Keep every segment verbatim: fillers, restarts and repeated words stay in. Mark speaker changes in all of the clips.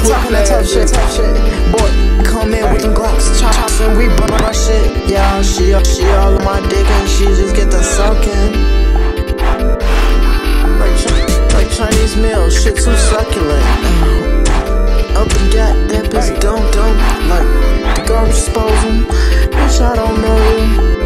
Speaker 1: talking that tough shit, tough shit. Boy, come in with them Glocks, chop and we burn our shit. Yeah, she she all on my dick and she just get the sucking. Like like Chinese meal, shit too succulent. Up and got that bitch don't don't like the garbage disposal. Bitch, I don't know you.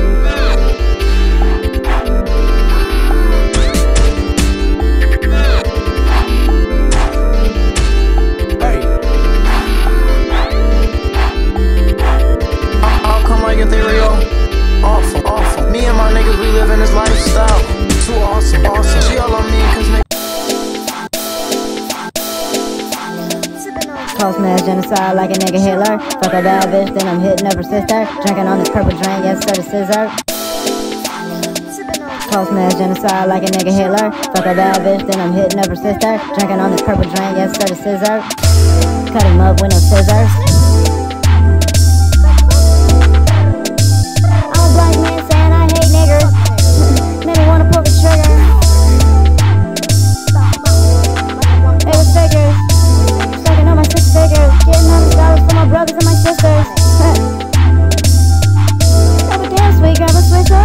Speaker 1: Awful, awful. Me and my niggas, we live in this lifestyle. Too awesome, awesome. She all on me cause niggas
Speaker 2: Close mass genocide like a nigga Hitler. Fuck a bad bitch, then I'm hitting up her sister. Drinking on this purple drink, yes, sir, the scissor. Close mass genocide like a nigga Hitler. Fuck a bad bitch, then I'm hitting up her sister. Drinking on this purple drink, yes, sir, the scissor. Cut him up with no scissors. Black man saying I hate niggers. Made me wanna pull the trigger. It was figures. Sucking on my six figures. Getting hundred dollars for my brothers and my sisters. Have a damn sweet grab a swisher.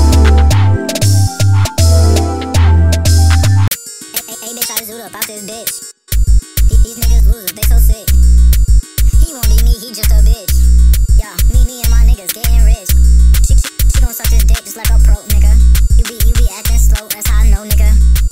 Speaker 2: Hey, hey, bitch, I zoot up out this bitch. These, these niggas losers, they so sick. He won't be me, he just a bitch. Yeah, me, me and my niggas getting rich. She gon' suck this dick just like a pro, nigga. You be, you be acting slow, that's how I know, nigga.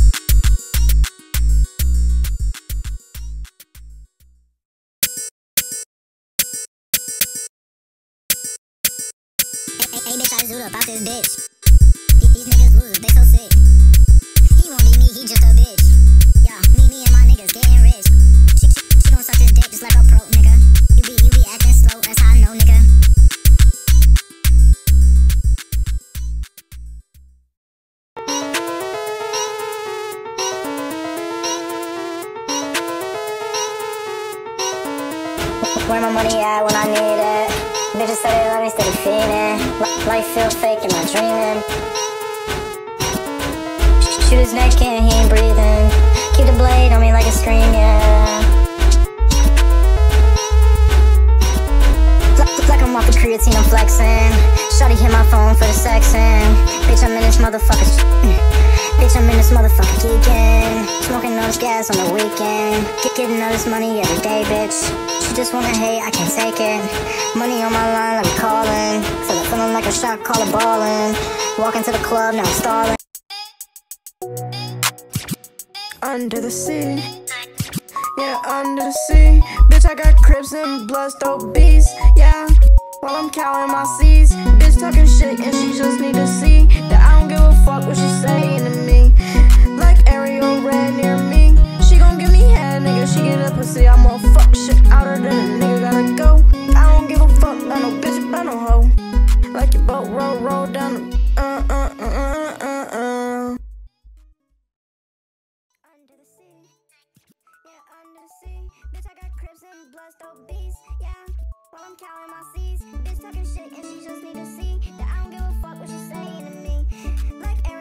Speaker 2: Hey, hey, hey, bitch, I zoot up out this bitch. These, these niggas losers, they so sick. He won't be me, he just a bitch. Yeah, me, me and my niggas getting rich. She, she, she gon' suck this dick just like a pro, nigga. You be, you be acting slow, that's how I know, nigga. Where my money at when I need it? Bitches say they love me, steady fiending. Life feel fake, am I dreaming? Shoot his neck and he ain't breathing. Keep the blade on me like a scream, yeah. Like I'm off the creatine, I'm flexing. Shawty hit my phone for the sexing. Bitch, I'm in this motherfucker. Bitch, I'm in this motherfucker geeking. Smoking all this gas on the weekend. Get getting all this money every day, bitch. She just wanna hate, I can't take it. Money on my line, like I'm calling. Feel like feeling like a shot, call it ballin'. Walking to the club, now I'm stalling.
Speaker 1: Under the sea, yeah, under the sea. Bitch, I got Crips and Bloods, dope beats, yeah. While I'm counting my C's, bitch talking shit and she just need to see that I don't give a fuck what she's saying to me. Like Ariel Red near me, she gon' give me head, nigga. She get a pussy, I'm more fuck shit outer than a nigga gotta go. I don't give a fuck about no bitch, about no hoe. Like your boat roll, roll down the uh uh uh uh uh uh. Under the sea, yeah, under the sea. Bitch, I got Crips and Bloods, dope beats, yeah. While I'm counting my C's, bitch talking shit and she just need to see that I don't give a fuck what she's saying to me. Like Ariel.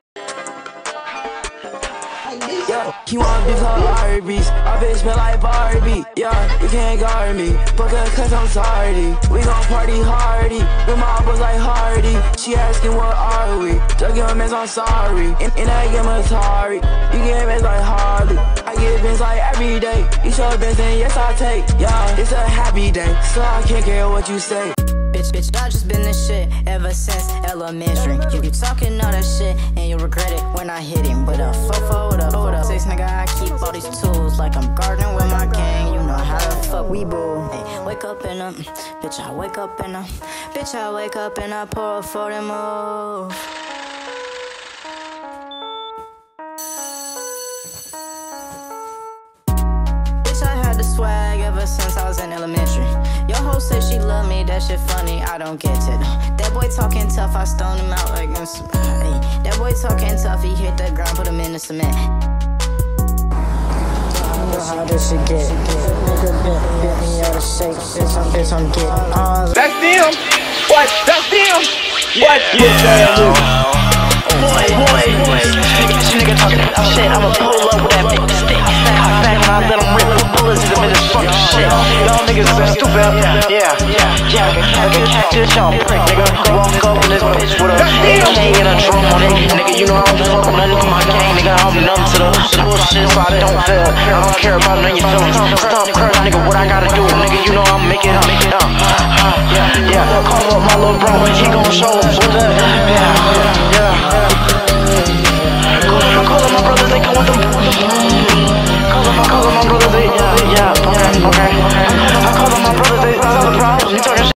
Speaker 3: Yeah, he want beef on Barbies. Our bitch smell like Barbie. Yeah, you can't guard me, but cause I'm sorry. We gon' party hardy. With my boys like Hardy. She asking what are we? Just give a mess, I'm sorry. And, and I give a Atari. You get mess like Harley. I get bins like every day. You show bins and yes I take. Yeah, it's a happy day, so I can't care what you say.
Speaker 4: Bitch, bitch, I just been this shit ever since elementary. You be talking all that shit and you regret it when I hit him. With a fofo, with a four six, nigga, I keep all these tools like I'm gardening with my gang. You know how the fuck we boo. Hey, wake up and up, bitch, I wake up and up, bitch, I wake up and I pour for the move. Bitch, I had the swag ever since I was in elementary. Your hoe said she love me, that shit funny, I don't get it. That boy talking tough, I stone him out like this. Hey, that boy talking tough, he hit the ground, put him in the cement. I know how this shit get. Nigga bit, bit me out of shape, bitch, I'm, bitch, I'm getting all.
Speaker 5: That's them! What? That's them! What? Yeah, boy, boy, boy. This nigga talking shit, I'ma pull up with that big stick. I back when I let him rip the bullets in the middle.
Speaker 6: fucking shit. Y'all niggas is stupid. Yeah, yeah, yeah. Like a cactus, y'all prick, nigga. Walk up in this bitch with a A K and a drum on it. Nigga, you know I don't fuck with nothing with my gang, nigga. I'm numb to the bullshit, so I don't feel. I don't care about none of your feelings. Stop crying, nigga, what I gotta do, nigga. You know I'm making it up, make it up. Yeah, yeah. Call up my little bro, he gon' show us what's up. Yeah, yeah. Call up, call up my brothers, they come with them. Call up, call up my brothers, they, yeah, yeah, okay, okay. I call up my brothers, they, that's all the problems. You talking shit.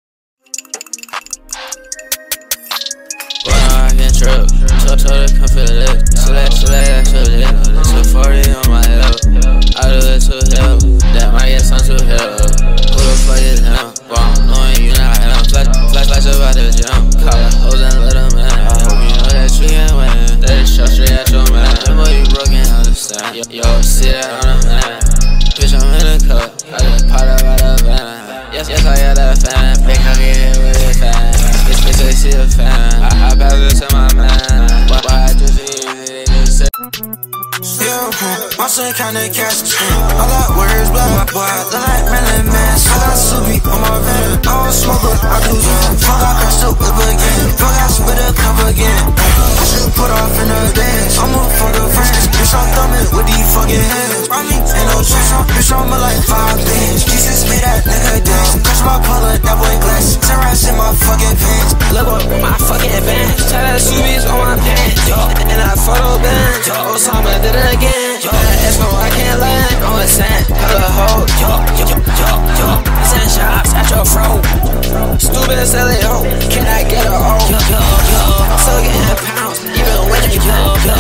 Speaker 7: Trip, so told her come feel it. Select, select, feel it. It's a forty on my hip. I do it to hell. Damn, I get some to hell. Who the fuck is him? Well, I'm knowing you not him. Flash, flash, flash about the gym. Call the hoes and let them in. I hope you know that you can win. That is shot straight at your man. The boy you broken, understand. Yo, yo, see that on a man. Bitch, I'm in the cut. I just pot up out of van. Yes, yes, I got that fan. Make her get hit with a fan. Bitch, bitch, they see a fan. I, I pass it to my man. Why, why I just see it? They just say.
Speaker 3: Yeah, my son kinda catch the shit. I got words, but my boy look like Marilyn Manson. I got Subi on my van. I don't smoke, but I do jam. Fuck, I pressed up whip again. Fuck, I spit a cup again. I should put off in a dance. I'm a fucker friends. Bitch, I'm thumbing with these fucking hands. I mean, ain't no chance. Bitch, I'm like five bands. Jesus made that nigga dance. Touch my color, that boy glass. Terrace in my fucking pants. Look up with my fucking pants. Tell that Subi's on my pants. Yo, and I photo band. Yo, Osama did it again. Yo, that's no, I can't lie. I'm a sand. Hella hoe. Yo, yo, yo, yo. Send shots at your throat. Stupid as hell, yo. Can I get a O? Yo, yo, yo. I'm still getting pounds. Even when you yo, yo.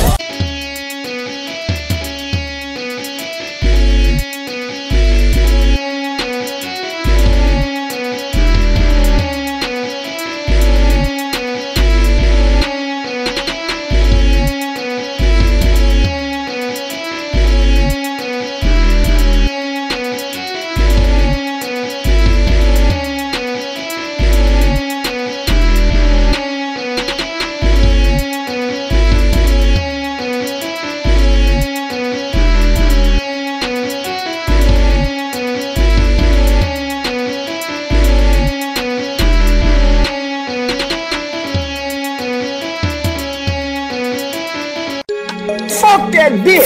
Speaker 5: Fuck that bitch.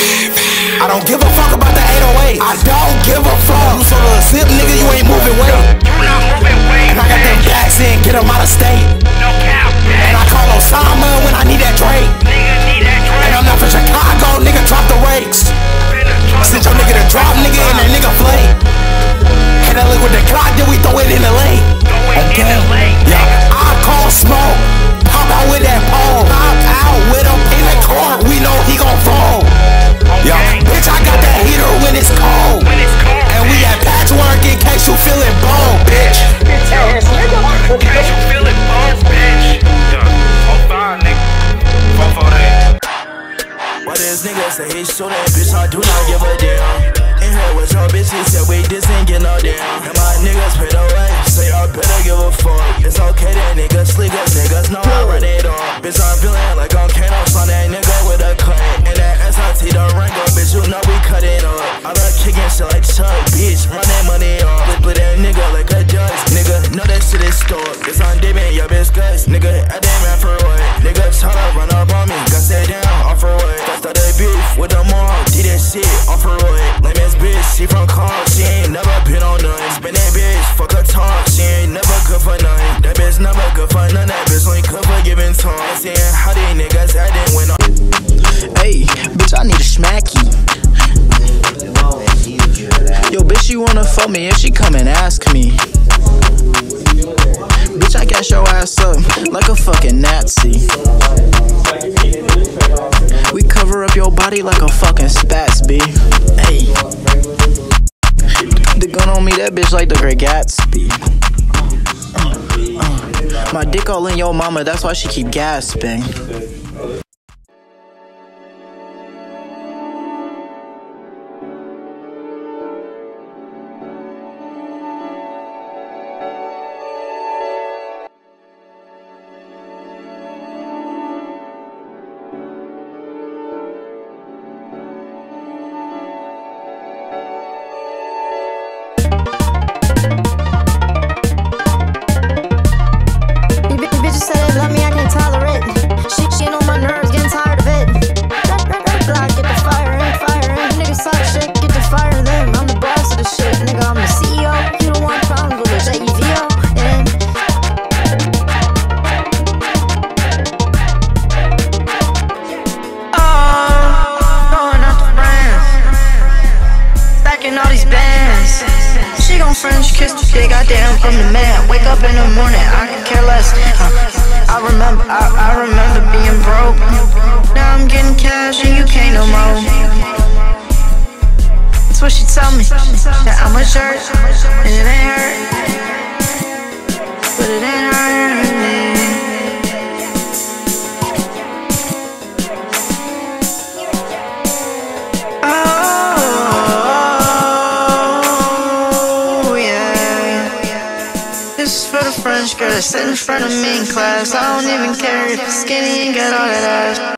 Speaker 3: I don't give a fuck about the eight oh eight. I don't give a fuck. You sort of a zip, nigga, you ain't moving weight.
Speaker 5: You not moving weight.
Speaker 3: And I got them backs in, get them out of state.
Speaker 5: No cap,
Speaker 3: And I call Osama when I need that Drake.
Speaker 5: nigga need that drink.
Speaker 3: And I'm not from Chicago, nigga, drop the rakes. Send your nigga to drop, nigga, and that nigga flake. Hit that lick with the clock, then we throw it in the lake. Okay? Yeah, I call smoke. Pop out with that pole. Pop out with him in the court, we know he gon' fall. Yeah, bitch, I got that heater when it's cold. And we at patchwork in case you feelin' bold, bitch.
Speaker 5: Bitch ass nigga. In case you feeling both, bitch. Yeah, oh fine, nigga. Fuck for that.
Speaker 3: Why this nigga say he shootin', bitch, I do not give a damn. In here with your bitch, he said wait, this ain't get no damn. And my niggas paid away, so y'all better give a fuck. It's okay that niggas sleep, cause niggas know I run it off. Bitch, I'm feeling like I'm Kano, on that nigga with a cut. And that S I T the Rango, bitch, you know we cut it up. I love kicking shit like Chuck, bitch, run that money off. Split, split that nigga like a judge, nigga, know that shit is stored. It's on David, your bitch guts, nigga, I damn man for what? Nigga, tryna run up on me, got stay down, off for what? Got started beef with the mom, did that shit, off for what? Lame ass bitch, she from Kong, she ain't never been on nothing. Spin that bitch, fuck her talk, she ain't never good for nothing. That bitch never good for none, that bitch only good for giving tongue. Seeing how these niggas acting when I'm
Speaker 8: Hey, bitch, I need a smacky. Yo, bitch, you wanna fuck me if she come and ask me. Bitch, I gas your ass up like a fucking Nazi. We cover up your body like a fucking spats, B. Hey, the gun on me, that bitch like the Great Gatsby. Uh, uh, my dick all in your mama, that's why she keep gasping.
Speaker 1: all these bands. She gon' French kiss the dick, goddamn, I'm the man. Wake up in the morning, I could care less. uh, I remember, I, I remember being broke. Now I'm getting cash and you can't no more. That's what she told me, that I'm a jerk, and it ain't hurt, but it ain't hurt me. French girl that's sitting in front of me in class. I don't even care if you're skinny and got all that ass.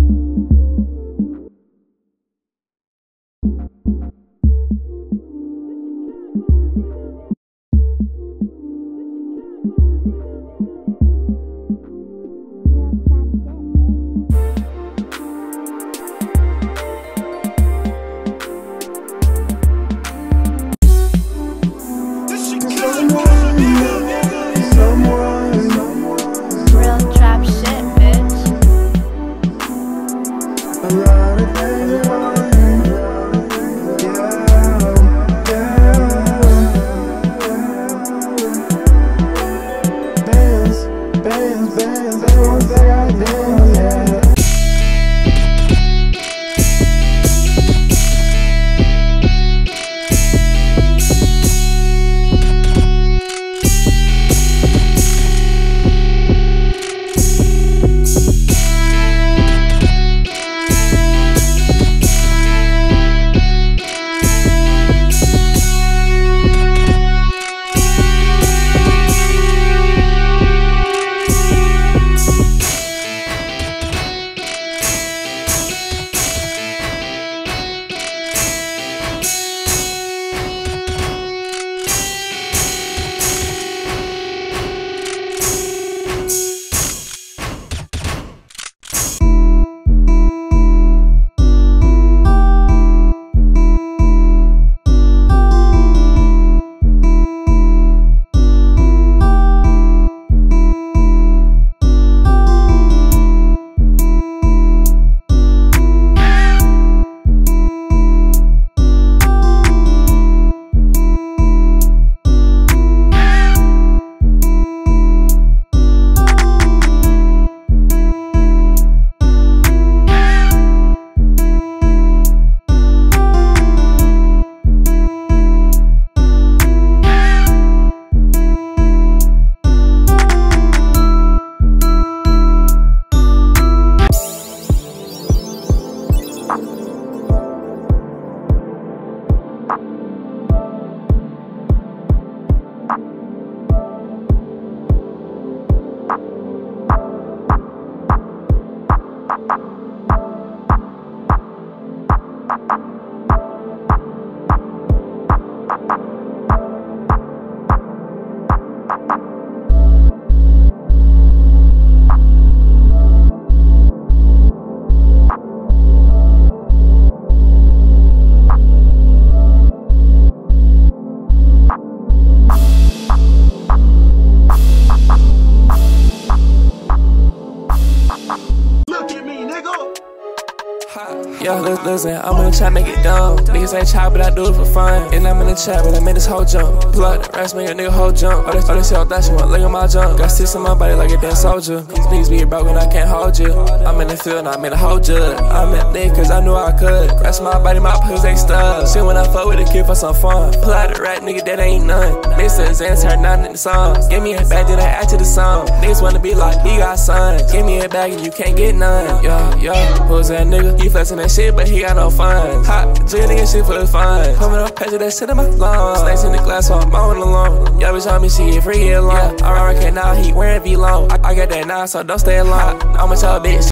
Speaker 9: Yo, listen, I'm in the trap, make it dumb. Niggas ain't chop, but I do it for fun. And I'm in the trap, but I made this whole jump. Plug the rest, make a nigga whole jump. Oh, this, oh, this hell that shit, look at my jump. Got six in my body like a damn soldier. These niggas be broken, I can't hold you. I'm in the field, and I'm in the whole jug. I'm in there, cause I knew I could. Rest my body, my pussy ain't stuck. Shit when I fuck with a kid for some fun. Pull out the rat, nigga, that ain't none. Mister Zan turn nine in the song. Give me a bag, then I add to the song. Niggas wanna be like, he got sons. Give me a bag, and you can't get none. Yo, yo, who's that nigga? He flexing that shit, but he got no fun. Hot, G nigga shit for the fun. Coming up, patch that shit in my lungs. Snakes in the glass, so I'm mowing alone. Yo, bitch on me, she get free alone. Yeah, I reckon now he wearing V-long. I, I got that now, so don't stay alone. I'm a child bitch.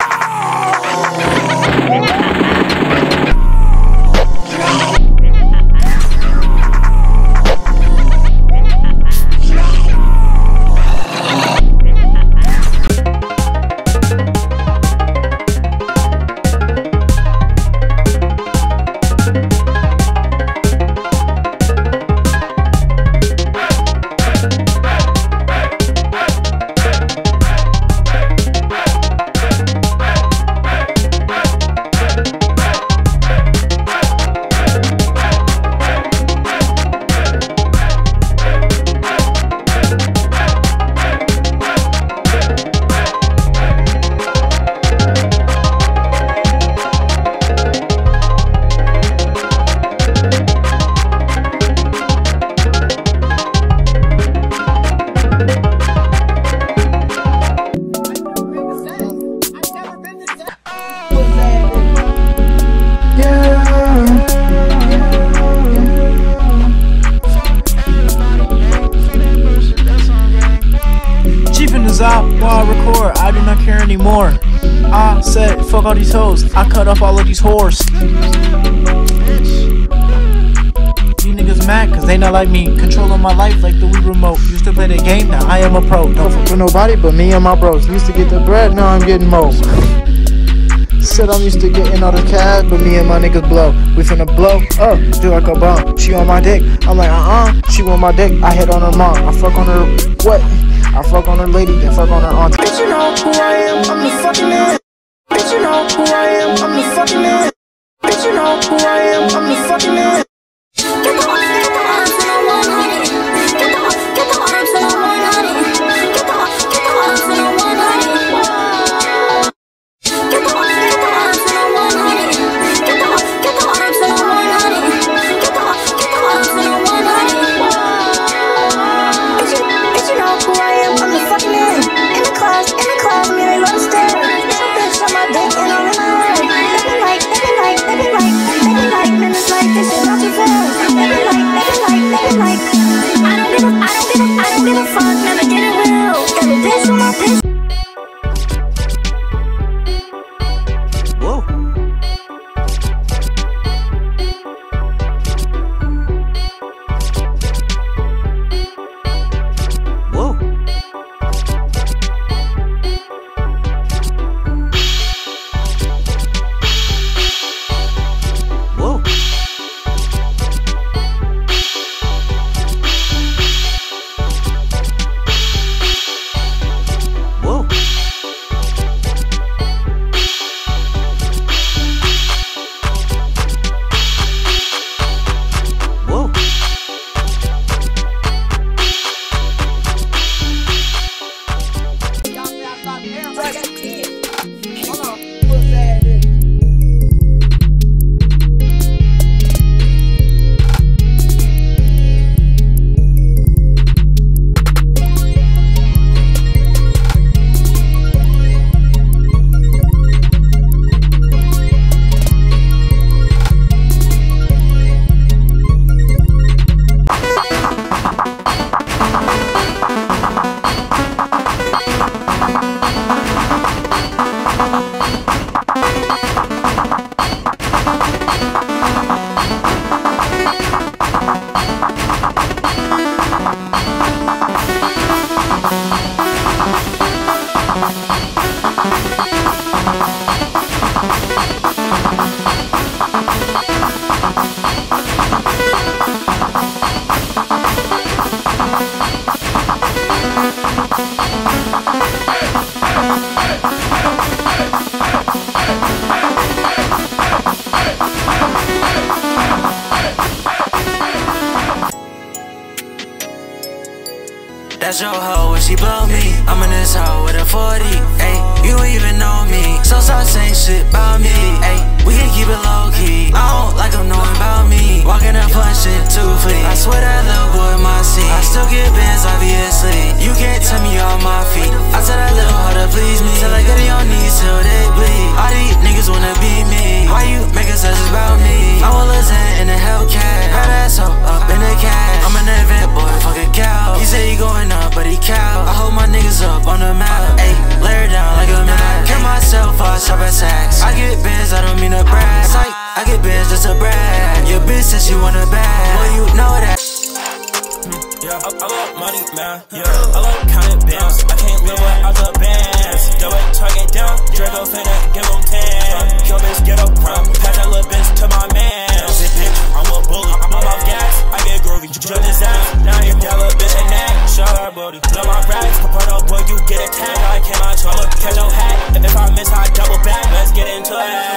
Speaker 8: all these hoes. I cut off all of these whores. You niggas mad cause they not like me. Controlling my life like the Wii remote. Used to play the game, now I am a pro. Don't fuck with nobody but me and my bros. Used to get the bread, now I'm getting more. Said I'm used to getting all the cash, but me and my niggas blow. We finna blow up, just like a bomb. She on my dick, I'm like uh-uh. She want my dick, I hit on her mom. I fuck on her, what? I fuck on her lady, then fuck on her auntie.
Speaker 1: Bitch, you know who I am, I'm the fucking man. Bitch, you know who I am, I'm the fucking man. Bitch, you know who I am, I'm the fucking man. Get the arms, get the arms when I'm one hundred. Get the arms, get the arms when I'm one hundred. Get the arms, get the arms when I'm one hundred. Get the arms, get the arms when I'm one hundred. Get the arms, get the arms when I'm one hundred. Get the arms, get the arms when I'm one hundred. Bitch, you, bitch, you know who I am, I'm the fucking man. In the class, in the class, me they love to stare. It's a bitch on my dick and I'm in my head. Let me like, let me like, let me like, let me like, man, it's like this shit not too fast. Let me like, let me like, let me like. I don't give a, I don't give a, I don't give a fuck, never get it real. Got a bitch on my bitch.
Speaker 8: Whoa. Whoa. Whoa. Whoa. Whoa.
Speaker 3: That's your hoe when she blow me. I'm in this hoe with a forty. Ayy, you don't even know me, so stop saying shit about me. Ayy, we can keep it low key. I don't like them knowing about me. Walking up punching two feet. I swear that little boy in my seat. I still get bands, obviously. You can't tell me on my feet. I tell that little hoe to please me. Till I get on your knees till they bleed. All these niggas wanna be me. Why you making such about me? I will listen in the Hellcat. Had that so up in the cash. I'm an event boy, fuck a cow. He say he going up, but he cow. I hold my niggas up on the map. Ayy, lay her down like a mat. Kill myself, I shop at Saks. I get bands, I don't mean to brag. Psych, I get bands just to brag. Your bitch says she want a bag. Boy, you know that.
Speaker 10: Yeah, I, I love money, man. Yeah, I love counting bands. I can't live without the bands. Double target down, Draco finna give him ten. Kill bitch, get up crumb. Pass that little bitch to my man. Bitch, bitch, I'm a bully. I'm off gas, I get groovy. Judge his ass. Now you that little bitch and nag. Shout out, buddy. Love my rags. Put up, boy, you get a tag. I cannot trouble. Catch your hat. If I miss, I double back. Let's get into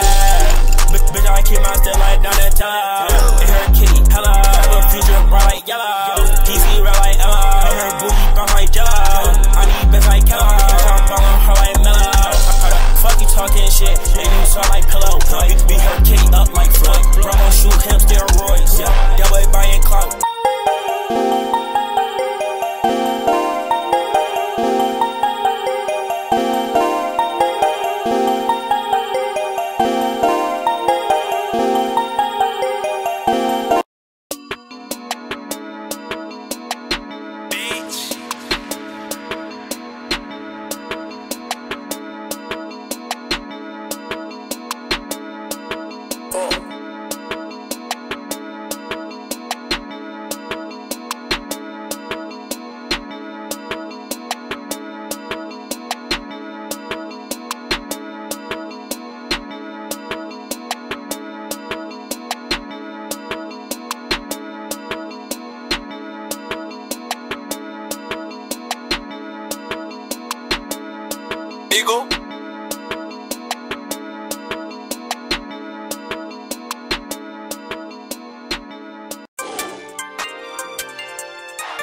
Speaker 10: it. Bitch, bitch, I keep my still like down the top. In her kitty, hello. Have a future bright like yellow. D C red like Ella. In her booty brown like jello. I need bitch like Kello. I'm ballin' her like Mellow. Fuck you talking shit. Baby, you soft like pillow. Bitch, beat her kitty up like Floyd. Bravo shoot him steroids. Yeah, that boy buying clout.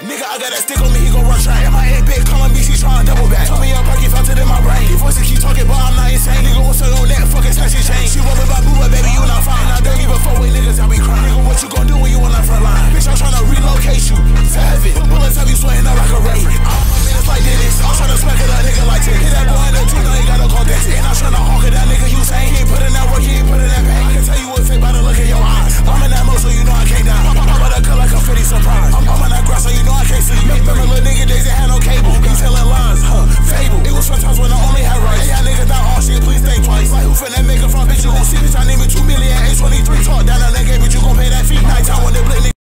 Speaker 5: Nigga, I got that stick on me, he gon' run track. And my head big, calling me, she tryna double back. Told me a perky felt it in my brain. Your voices keep talking, but I'm not insane. Nigga, what's on your neck? Fucking snatch your chain. She rollin' by boo, but baby, you not fine. I don't even fuck with niggas, I be crying. Nigga, what you gon' do when you on that front line? Bitch, I'm tryna relocate you. Savage. Bullets have you sweating up like a ray. I'm a minutes like Dennis. I'm tryna smack it up, nigga, like ten. Hit that boy in the tooth, now you gotta call that. And I'm tryna honk at that nigga, you saying he ain't put in that work, he ain't put in that pain. I can tell you what's fake by the look in your eyes. I'm in that mode, so you know I can't die. I'm about to cut like a fifty surprise. I'm, I'm in that grass, so you know I can't see. Remember little nigga days that had no cable. He telling lies, huh, fable. It was sometimes when I only had rights. Hey, y'all niggas not all shit, please think twice. Like who finna make a front bitch, you gon' see bitch. I name it two million, eight twenty-three. Talk down on that game, but you gon' pay that fee. Nighttime when they blink, nigga.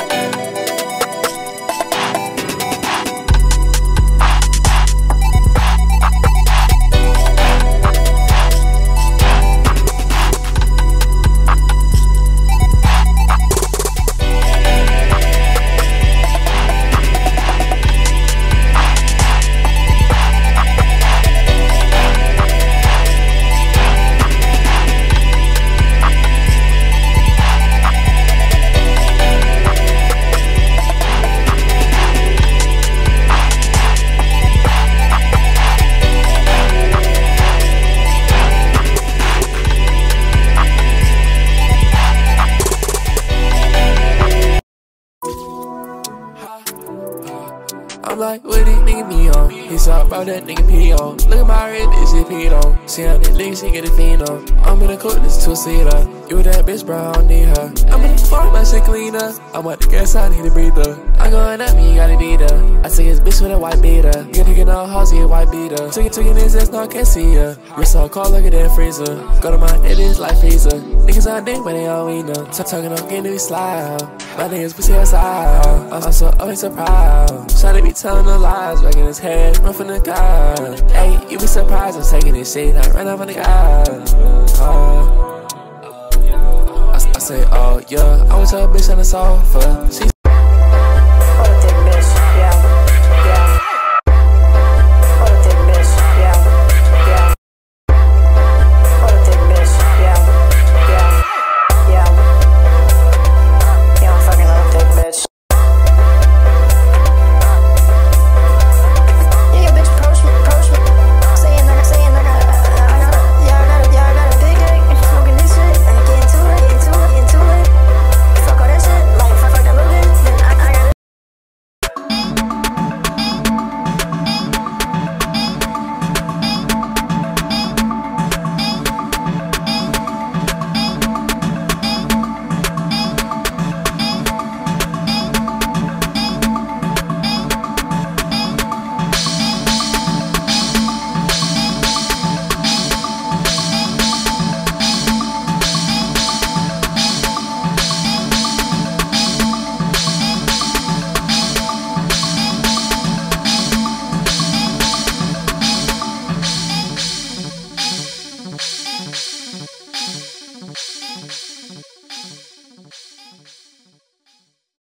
Speaker 9: I'm like, what these niggas be on? He talk about that nigga P on. Look at my red, this shit P on. See how that nigga, she get a fiend on. I'm in the court, this two-seater. You with that bitch, bro, I don't need her. I'm in the farm, my shit cleaner. I'm at the gas, I need a breather. I'm going up, you gotta beat her. I took his bitch with a white beater. You picking up house, he a white beater. Took it, took it, his ass, no, I can't see her. Wrist all cold, look at that freezer. Go to my head, it's like freezer. Niggas on dick, but they on we know. Talking on getting me slide. My niggas pussy outside. I'm so always so proud. Shawty be telling no lies, back in his head, run from the God. Hey, you be surprised I'm taking this shit, I run up on the God. Uh, I, I say, oh yeah, I was a bitch on the sofa. She